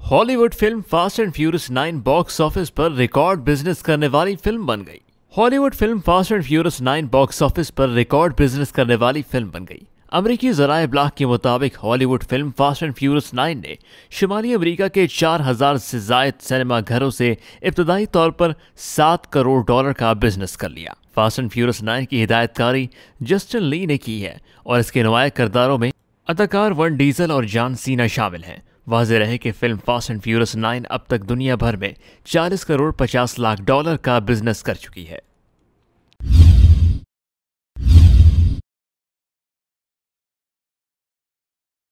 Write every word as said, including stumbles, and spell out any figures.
Hollywood film fast and furious nine box office पर record business करने वाली film बन गई। Hollywood film fast and furious nine box office पर record business करने वाली फिल्म बन गई। अमेरिकी ज़राए ब्लाग के मुताबिक Hollywood film fast and furious nine ने शुमाली अमेरिका के चार हजार से जायद सिनेमा घरों से इब्तदाई तौर पर सात करोड़ डॉलर का बिजनेस कर लिया। फास्ट एंड फ्यूरियस नाइन की हिदायतकारी जस्टिन ली ने की है और इसके नुमाया किरदारों में अदाकार वन डीजल और जॉन सीना शामिल हैं। वाज़ेह रहे कि film fast and furious nine अब तक दुनिया भर में चालीस करोड़ पचास लाख डॉलर का बिजनेस कर चुकी है।